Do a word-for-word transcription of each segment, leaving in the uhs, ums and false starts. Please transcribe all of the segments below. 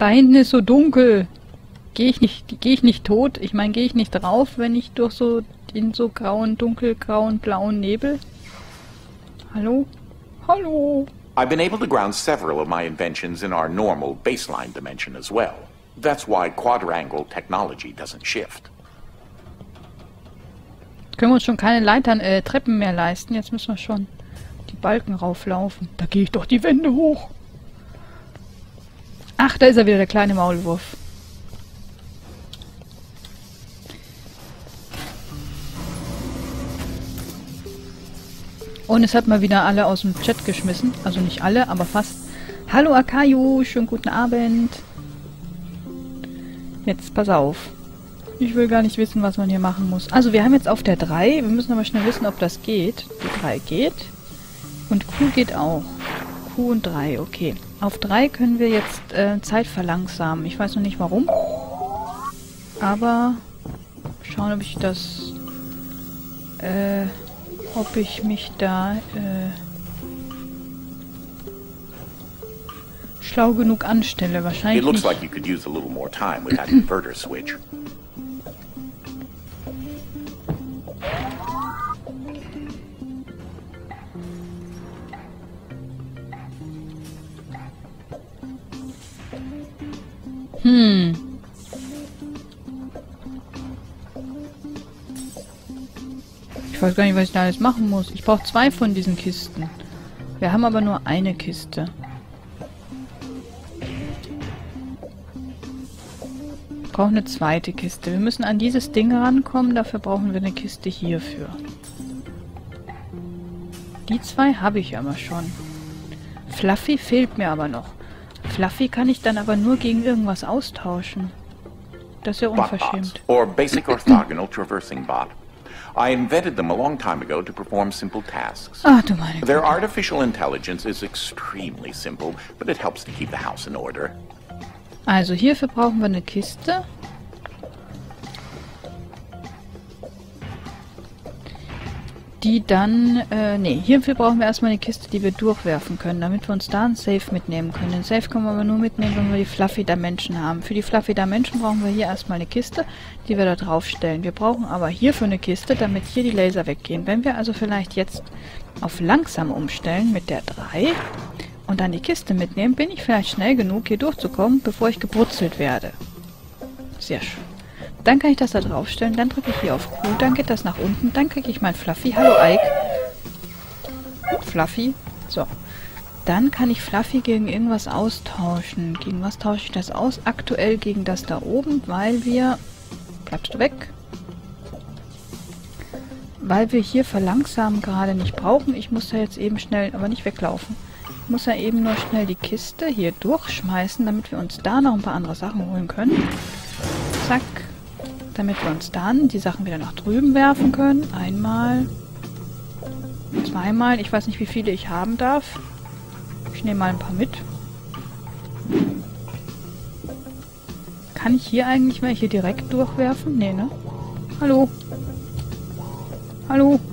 Da hinten ist so dunkel. Gehe ich nicht, gehe ich nicht tot? Ich meine, gehe ich nicht drauf, wenn ich durch so in so grauen, dunkelgrauen, blauen Nebel? Hallo? Hallo? I've been able to ground several of my inventions in our normal baseline dimension as well. That's why quadrangle technology doesn't shift. Können wir uns schon keine Leitern, äh, Treppen mehr leisten. Jetzt müssen wir schon die Balken rauflaufen. Da gehe ich doch die Wände hoch. Ach, da ist er wieder, der kleine Maulwurf. Und es hat mal wieder alle aus dem Chat geschmissen. Also nicht alle, aber fast. Hallo Akayu, schönen guten Abend. Jetzt pass auf. Ich will gar nicht wissen, was man hier machen muss. Also wir haben jetzt auf der drei. Wir müssen aber schnell wissen, ob das geht. Die drei geht. Und Q geht auch. Q und drei, okay. Auf drei können wir jetzt äh, Zeit verlangsamen. Ich weiß noch nicht warum. Aber schauen, ob ich das... Äh... ob ich mich da äh, schlau genug anstelle. Wahrscheinlich It looks nicht. like you could use a little more time with that inverter switch. Hm. Ich weiß gar nicht, was ich da alles machen muss. Ich brauche zwei von diesen Kisten. Wir haben aber nur eine Kiste. Ich brauche eine zweite Kiste. Wir müssen an dieses Ding rankommen. Dafür brauchen wir eine Kiste hierfür. Die zwei habe ich aber schon. Fluffy fehlt mir aber noch. Fluffy kann ich dann aber nur gegen irgendwas austauschen. Das ist ja unverschämt. Botbots, or basic orthogonal traversing bot. I invented them a long time ago to perform simple tasks. Ach du meine Their Güte. artificial intelligence is extremely simple, but it helps to keep the house in order. Also hierfür brauchen wir eine Kiste. Die dann, äh, nee, hierfür brauchen wir erstmal eine Kiste, die wir durchwerfen können, damit wir uns da einen Safe mitnehmen können. Den Safe können wir aber nur mitnehmen, wenn wir die Fluffy Dimension haben. Für die Fluffy Dimension brauchen wir hier erstmal eine Kiste, die wir da draufstellen. Wir brauchen aber hierfür eine Kiste, damit hier die Laser weggehen. Wenn wir also vielleicht jetzt auf langsam umstellen mit der drei und dann die Kiste mitnehmen, bin ich vielleicht schnell genug, hier durchzukommen, bevor ich gebrutzelt werde. Sehr schön. Dann kann ich das da draufstellen, dann drücke ich hier auf Q, dann geht das nach unten, dann kriege ich mein Fluffy. Hallo Ike. Fluffy. So. Dann kann ich Fluffy gegen irgendwas austauschen. Gegen was tausche ich das aus? Aktuell gegen das da oben, weil wir... Bleibst du weg? Weil wir hier verlangsamen gerade nicht brauchen. Ich muss da jetzt eben schnell, aber nicht weglaufen. Ich muss ja eben nur schnell die Kiste hier durchschmeißen, damit wir uns da noch ein paar andere Sachen holen können. Zack. Damit wir uns dann die Sachen wieder nach drüben werfen können. Einmal. Zweimal. Ich weiß nicht, wie viele ich haben darf. Ich nehme mal ein paar mit. Kann ich hier eigentlich welche direkt durchwerfen? Nee, ne? Hallo? Hallo?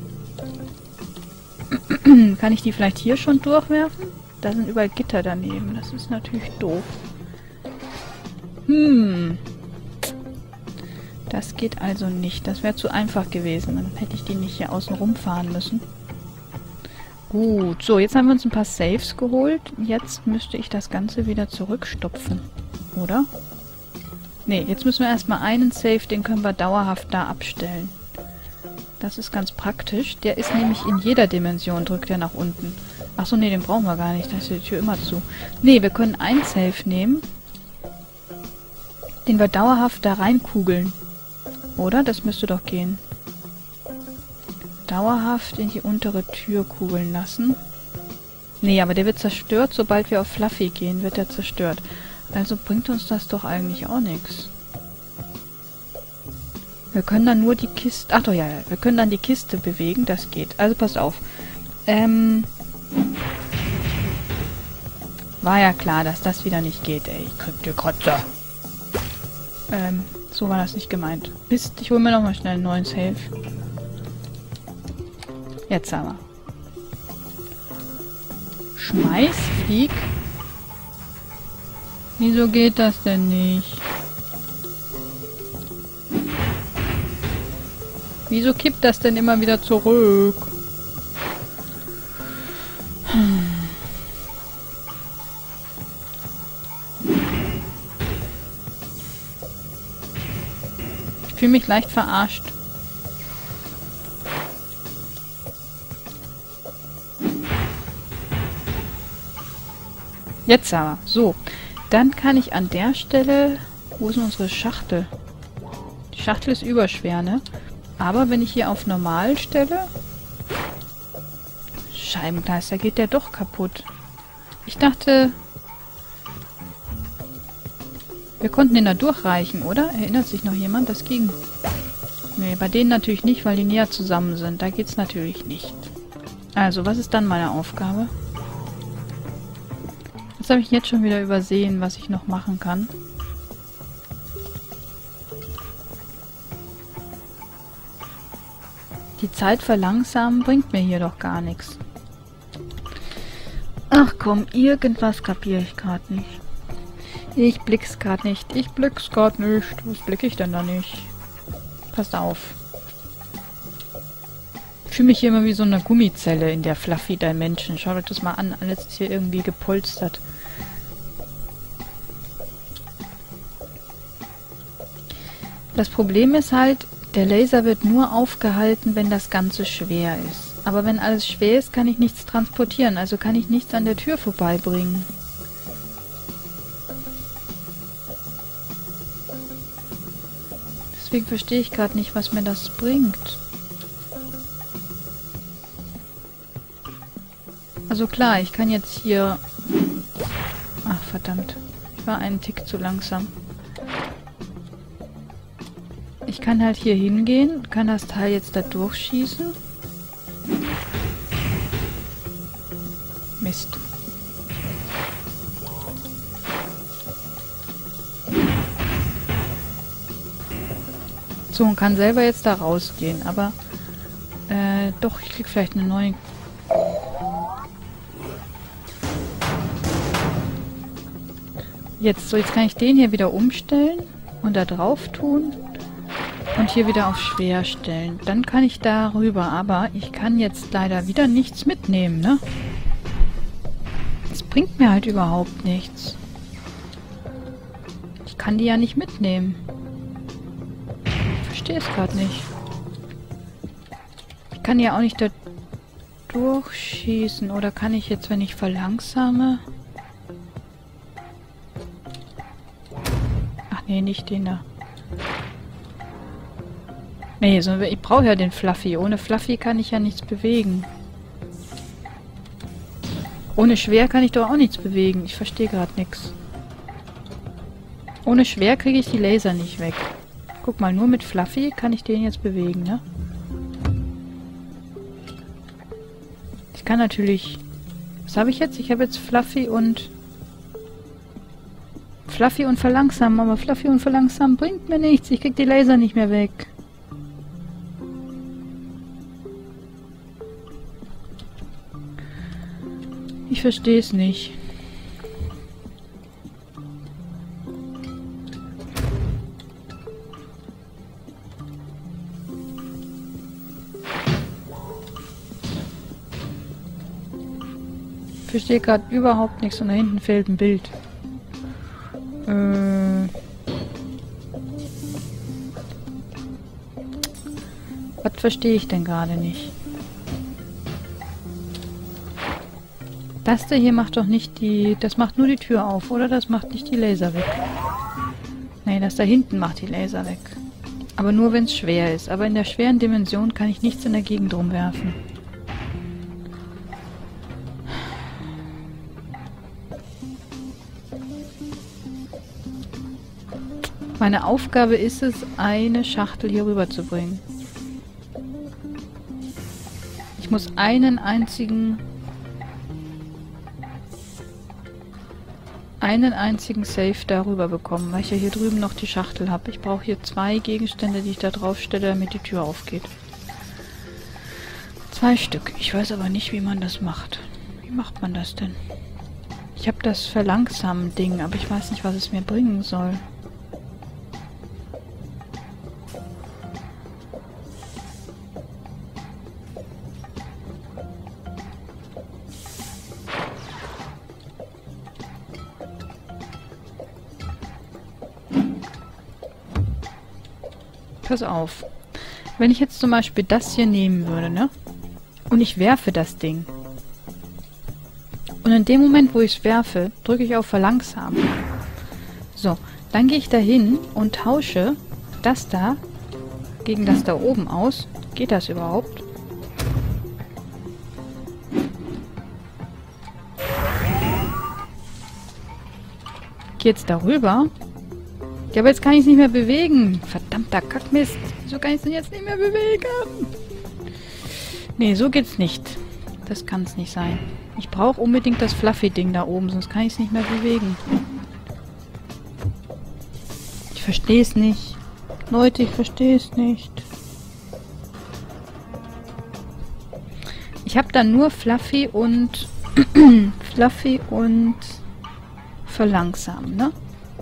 Kann ich die vielleicht hier schon durchwerfen? Da sind überall Gitter daneben. Das ist natürlich doof. Hm... Das geht also nicht. Das wäre zu einfach gewesen. Dann hätte ich die nicht hier außen rumfahren müssen. Gut. So, jetzt haben wir uns ein paar Saves geholt. Jetzt müsste ich das Ganze wieder zurückstopfen. Oder? Ne, jetzt müssen wir erstmal einen Save, den können wir dauerhaft da abstellen. Das ist ganz praktisch. Der ist nämlich in jeder Dimension, drückt er nach unten. Achso, ne, den brauchen wir gar nicht. Da ist die Tür immer zu. Ne, wir können einen Save nehmen, den wir dauerhaft da reinkugeln. Oder? Das müsste doch gehen. Dauerhaft in die untere Tür kugeln lassen. Nee, aber der wird zerstört, sobald wir auf Fluffy gehen, wird er zerstört. Also bringt uns das doch eigentlich auch nichts. Wir können dann nur die Kiste... Ach doch, ja, ja. Wir können dann die Kiste bewegen, das geht. Also passt auf. Ähm... War ja klar, dass das wieder nicht geht, ey. Ich krieg die Kotze. Ähm... So war das nicht gemeint. Mist, ich hole mir nochmal schnell einen neuen Save. Jetzt aber. Schmeiß, flieg. Wieso geht das denn nicht? Wieso kippt das denn immer wieder zurück? Hm. Ich fühle mich leicht verarscht. Jetzt aber. So. Dann kann ich an der Stelle... Wo ist denn unsere Schachtel? Die Schachtel ist überschwer, ne? Aber wenn ich hier auf Normal stelle... Scheibengleister, geht der doch kaputt. Ich dachte... Wir konnten den da durchreichen, oder? Erinnert sich noch jemand? Das ging. Nee, bei denen natürlich nicht, weil die näher zusammen sind. Da geht's natürlich nicht. Also, was ist dann meine Aufgabe? Jetzt habe ich jetzt schon wieder übersehen, was ich noch machen kann. Die Zeit verlangsamen bringt mir hier doch gar nichts. Ach komm, irgendwas kapiere ich gerade nicht. Ich blick's gerade nicht. Ich blick's gerade nicht. Was blicke ich denn da nicht? Passt auf. Ich fühle mich hier immer wie so eine Gummizelle in der Fluffy Dimension. Schaut euch das mal an. Alles ist hier irgendwie gepolstert. Das Problem ist halt, der Laser wird nur aufgehalten, wenn das Ganze schwer ist. Aber wenn alles schwer ist, kann ich nichts transportieren. Also kann ich nichts an der Tür vorbeibringen. Deswegen verstehe ich gerade nicht, was mir das bringt. Also klar, ich kann jetzt hier... Ach, verdammt. Ich war einen Tick zu langsam. Ich kann halt hier hingehen, kann das Teil jetzt da durchschießen. Mist. So, und kann selber jetzt da rausgehen, aber äh, doch, ich krieg vielleicht eine neue... Jetzt, so, jetzt kann ich den hier wieder umstellen und da drauf tun und hier wieder auf schwer stellen. Dann kann ich da rüber, aber ich kann jetzt leider wieder nichts mitnehmen, ne? Das bringt mir halt überhaupt nichts. Ich kann die ja nicht mitnehmen. Ich verstehe es gerade nicht. Ich kann ja auch nicht da durchschießen. Oder kann ich jetzt, wenn ich verlangsame... Ach nee, nicht den da. Nee, so, ich brauche ja den Fluffy. Ohne Fluffy kann ich ja nichts bewegen. Ohne Schwer kann ich doch auch nichts bewegen. Ich verstehe gerade nichts. Ohne Schwer kriege ich die Laser nicht weg. Guck mal, nur mit Fluffy kann ich den jetzt bewegen, ne? Ich kann natürlich... Was habe ich jetzt? Ich habe jetzt Fluffy und... Fluffy und Verlangsamen, aber Fluffy und Verlangsamen bringt mir nichts. Ich krieg die Laser nicht mehr weg. Ich verstehe es nicht. Ich verstehe gerade überhaupt nichts und da hinten fehlt ein Bild. Äh... Was verstehe ich denn gerade nicht? Das da hier macht doch nicht die... Das macht nur die Tür auf, oder? Das macht nicht die Laser weg. Nee, das da hinten macht die Laser weg. Aber nur, wenn es schwer ist. Aber in der schweren Dimension kann ich nichts in der Gegend rumwerfen. Meine Aufgabe ist es, eine Schachtel hier rüber zu bringen. Ich muss einen einzigen... einen einzigen Safe darüber bekommen, weil ich ja hier drüben noch die Schachtel habe. Ich brauche hier zwei Gegenstände, die ich da drauf stelle, damit die Tür aufgeht. Zwei Stück. Ich weiß aber nicht, wie man das macht. Wie macht man das denn? Ich habe das Verlangsamen-Ding, aber ich weiß nicht, was es mir bringen soll. Pass auf. Wenn ich jetzt zum Beispiel das hier nehmen würde, ne? Und ich werfe das Ding. Und in dem Moment, wo ich es werfe, drücke ich auf Verlangsamen. So, dann gehe ich dahin und tausche das da gegen das da oben aus. Geht das überhaupt? Geht's darüber? Ja, aber jetzt kann ich es nicht mehr bewegen. Verdammter Kackmist. Wieso kann ich es denn jetzt nicht mehr bewegen? Nee, so geht's nicht. Das kann es nicht sein. Ich brauche unbedingt das Fluffy-Ding da oben, sonst kann ich es nicht mehr bewegen. Ich verstehe es nicht. Leute, ich verstehe es nicht. Ich habe dann nur Fluffy und Fluffy und Verlangsamen, ne?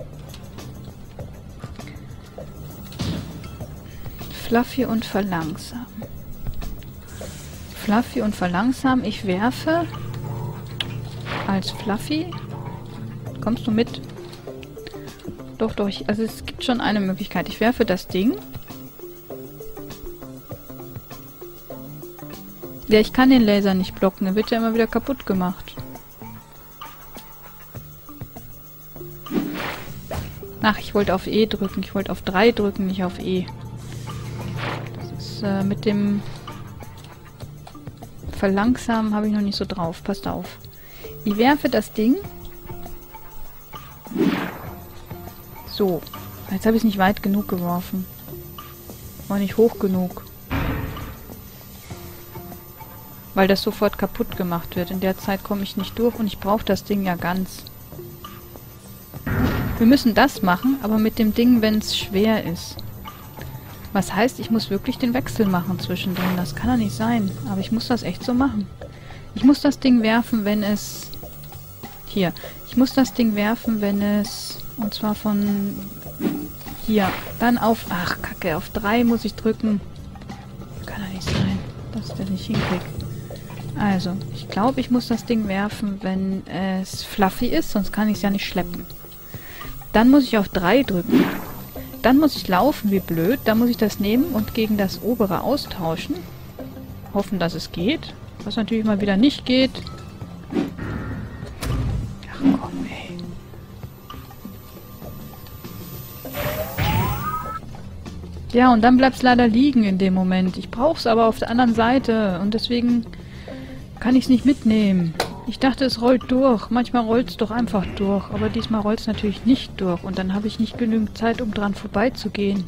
Fluffy und Verlangsamen. Fluffy und Verlangsamen. Ich werfe als Fluffy. Kommst du mit? Doch, doch. Ich, also es gibt schon eine Möglichkeit. Ich werfe das Ding. Ja, ich kann den Laser nicht blocken. Der wird ja immer wieder kaputt gemacht. Ach, ich wollte auf E drücken. Ich wollte auf drei drücken, nicht auf E. Das ist äh, mit dem Verlangsamen habe ich noch nicht so drauf. Passt auf. Ich werfe das Ding. So. Jetzt habe ich es nicht weit genug geworfen. War nicht hoch genug. Weil das sofort kaputt gemacht wird. In der Zeit komme ich nicht durch und ich brauche das Ding ja ganz. Wir müssen das machen, aber mit dem Ding, wenn es schwer ist. Was heißt, ich muss wirklich den Wechsel machen zwischendrin. Das kann doch nicht sein. Aber ich muss das echt so machen. Ich muss das Ding werfen, wenn es... Hier. Ich muss das Ding werfen, wenn es... Und zwar von... Hier. Dann auf... Ach, Kacke. Auf drei muss ich drücken. Kann doch nicht sein, dass ich das nicht hinkriege. Also, ich glaube, ich muss das Ding werfen, wenn es fluffy ist. Sonst kann ich es ja nicht schleppen. Dann muss ich auf drei drücken. Dann muss ich laufen wie blöd. Dann muss ich das nehmen und gegen das obere austauschen. Hoffen, dass es geht. Was natürlich mal wieder nicht geht. Ach komm, ey. Ja, und dann bleibt es leider liegen in dem Moment. Ich brauche es aber auf der anderen Seite. Und deswegen kann ich es nicht mitnehmen. Ich dachte, es rollt durch. Manchmal rollt es doch einfach durch. Aber diesmal rollt es natürlich nicht durch. Und dann habe ich nicht genügend Zeit, um dran vorbeizugehen.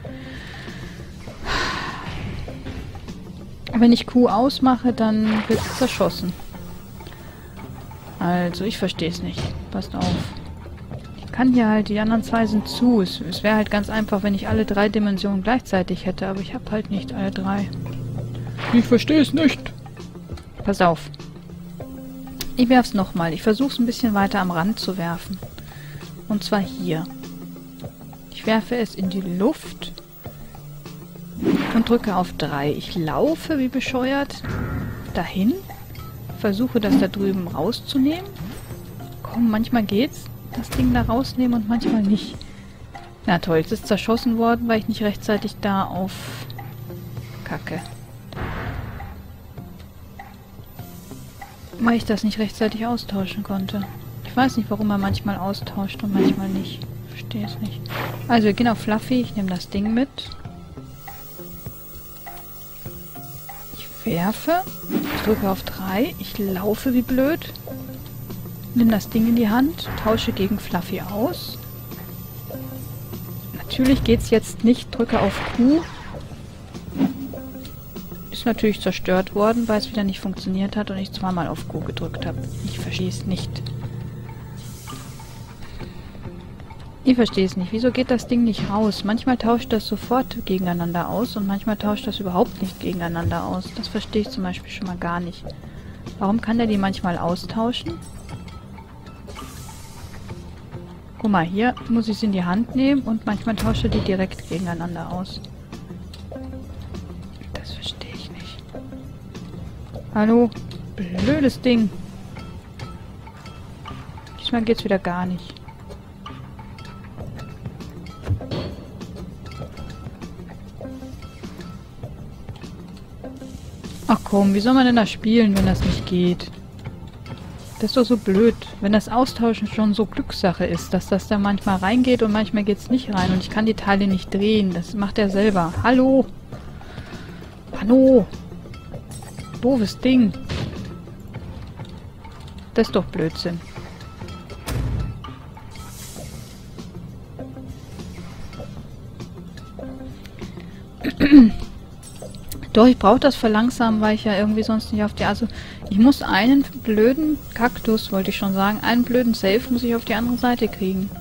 Wenn ich Q ausmache, dann wird es zerschossen. Also, ich verstehe es nicht. Passt auf. Ich kann hier halt, die anderen zwei sind zu. Es, es wäre halt ganz einfach, wenn ich alle drei Dimensionen gleichzeitig hätte. Aber ich habe halt nicht alle drei. Ich verstehe es nicht. Pass auf. Ich werfe es nochmal. Ich versuche es ein bisschen weiter am Rand zu werfen. Und zwar hier. Ich werfe es in die Luft und drücke auf drei. Ich laufe wie bescheuert dahin. Versuche das da drüben rauszunehmen. Komm, manchmal geht's. Das Ding da rausnehmen und manchmal nicht. Na toll, es ist zerschossen worden, weil ich nicht rechtzeitig da auf... Kacke. Weil ich das nicht rechtzeitig austauschen konnte. Ich weiß nicht, warum man manchmal austauscht und manchmal nicht. Verstehe es nicht. Also, wir gehen auf Fluffy. Ich nehme das Ding mit. Ich werfe. Ich drücke auf drei. Ich laufe wie blöd. Nimm das Ding in die Hand. Tausche gegen Fluffy aus. Natürlich geht es jetzt nicht. Drücke auf Q. Ist natürlich zerstört worden, weil es wieder nicht funktioniert hat und ich zweimal auf Q gedrückt habe. Ich verstehe es nicht. Ich verstehe es nicht. Wieso geht das Ding nicht raus? Manchmal tauscht das sofort gegeneinander aus und manchmal tauscht das überhaupt nicht gegeneinander aus. Das verstehe ich zum Beispiel schon mal gar nicht. Warum kann der die manchmal austauschen? Guck mal, hier muss ich es in die Hand nehmen und manchmal tausche die direkt gegeneinander aus. Das verstehe ich nicht. Hallo? Blödes Ding. Diesmal geht's wieder gar nicht. Ach komm, wie soll man denn da spielen, wenn das nicht geht? Das ist doch so blöd, wenn das Austauschen schon so Glückssache ist, dass das da manchmal reingeht und manchmal geht's nicht rein und ich kann die Teile nicht drehen. Das macht er selber. Hallo? Hallo? Doofes Ding. Das ist doch Blödsinn. Doch, ich brauche das verlangsamen, weil ich ja irgendwie sonst nicht auf die... Also, ich muss einen blöden Kaktus, wollte ich schon sagen, einen blöden Safe muss ich auf die andere Seite kriegen.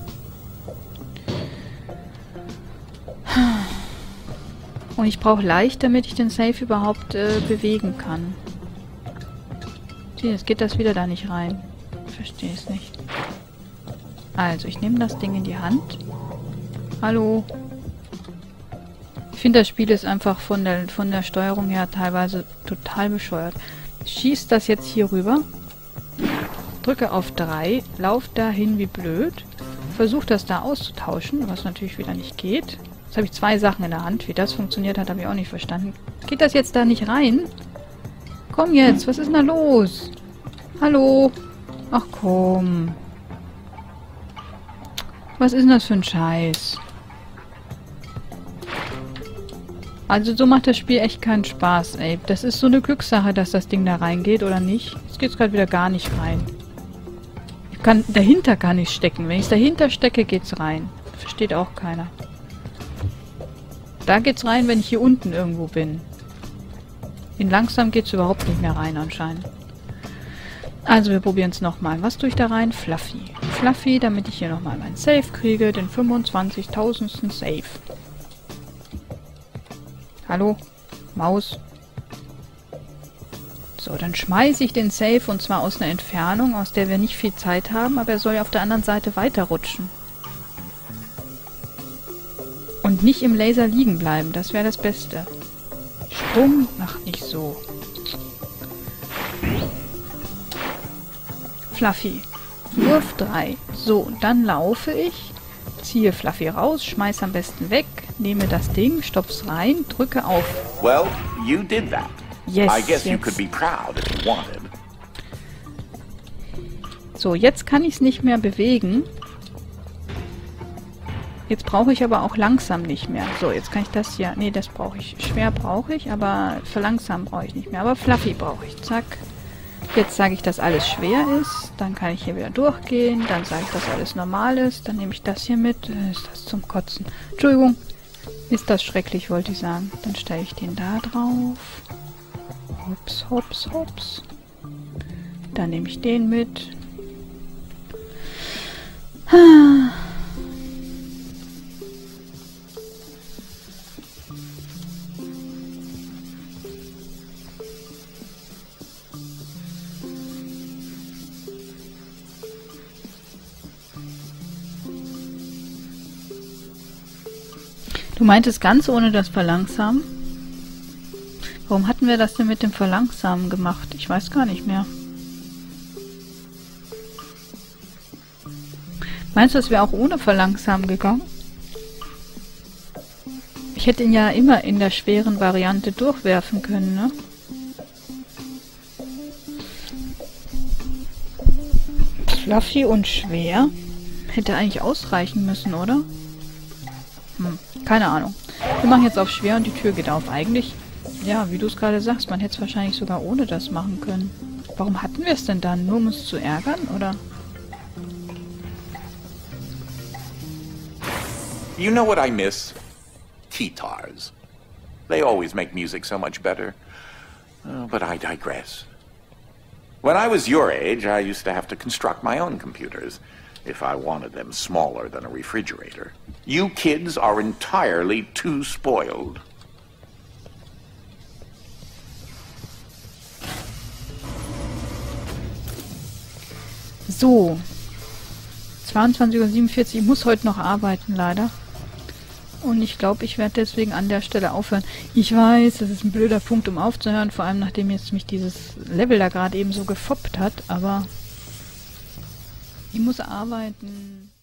Und ich brauche leicht, damit ich den Safe überhaupt äh, bewegen kann. Sieh, jetzt geht das wieder da nicht rein. Ich verstehe es nicht. Also, ich nehme das Ding in die Hand. Hallo? Ich finde, das Spiel ist einfach von der, von der Steuerung her teilweise total bescheuert. Schieß das jetzt hier rüber. Drücke auf drei. Lauf dahin wie blöd. Versuch das da auszutauschen, was natürlich wieder nicht geht. Jetzt habe ich zwei Sachen in der Hand. Wie das funktioniert hat, habe ich auch nicht verstanden. Geht das jetzt da nicht rein? Komm jetzt, was ist denn da los? Hallo? Ach komm. Was ist denn das für ein Scheiß? Also so macht das Spiel echt keinen Spaß, ey. Das ist so eine Glückssache, dass das Ding da reingeht oder nicht. Jetzt geht's gerade wieder gar nicht rein. Ich kann dahinter gar nicht stecken. Wenn ich es dahinter stecke, geht's rein. Versteht auch keiner. Da geht's rein, wenn ich hier unten irgendwo bin. In langsam geht's überhaupt nicht mehr rein anscheinend. Also wir probieren es nochmal. Was tue ich da rein? Fluffy. Fluffy, damit ich hier nochmal meinen Safe kriege. Den fünfundzwanzigtausendsten Safe. Hallo? Maus? So, dann schmeiße ich den Safe und zwar aus einer Entfernung, aus der wir nicht viel Zeit haben, aber er soll ja auf der anderen Seite weiterrutschen. Und nicht im Laser liegen bleiben, das wäre das Beste. Sprung? Ach, nicht so. Fluffy. Wurf drei. So, dann laufe ich, ziehe Fluffy raus, schmeiß am besten weg, nehme das Ding, stopp's rein, drücke auf. Well, you did that. Yes, I guess jetzt. you could be proud if you wanted. So, jetzt kann ich es nicht mehr bewegen. Jetzt brauche ich aber auch langsam nicht mehr. So, jetzt kann ich das hier... Nee, das brauche ich. Schwer brauche ich, aber verlangsamen brauche ich nicht mehr. Aber Fluffy brauche ich. Zack. Jetzt sage ich, dass alles schwer ist. Dann kann ich hier wieder durchgehen. Dann sage ich, dass alles normal ist. Dann nehme ich das hier mit. Ist das zum Kotzen? Entschuldigung. Ist das schrecklich, wollte ich sagen. Dann stelle ich den da drauf. Hops, hops, hops. Dann nehme ich den mit. Du meintest ganz ohne das Verlangsamen? Warum hatten wir das denn mit dem Verlangsamen gemacht? Ich weiß gar nicht mehr. Meinst du, es wäre auch ohne Verlangsamen gegangen? Ich hätte ihn ja immer in der schweren Variante durchwerfen können, ne? Fluffy und schwer? Hätte eigentlich ausreichen müssen, oder? Hm, keine Ahnung. Wir machen jetzt auf schwer und die Tür geht auf. Eigentlich, ja, wie du es gerade sagst, man hätte es wahrscheinlich sogar ohne das machen können. Warum hatten wir es denn dann? Nur um uns zu ärgern, oder? You know what I miss? Guitars. They always make music so much better. Uh, but I digress. When I was your age, I used to have to construct my own computers, if I wanted them smaller than a refrigerator. You kids are entirely too spoiled. So. zweiundzwanzig Uhr siebenundvierzig. Ich muss heute noch arbeiten, leider. Und ich glaube, ich werde deswegen an der Stelle aufhören. Ich weiß, das ist ein blöder Punkt, um aufzuhören, vor allem nachdem jetzt mich dieses Level da gerade eben so gefoppt hat, aber ich muss arbeiten.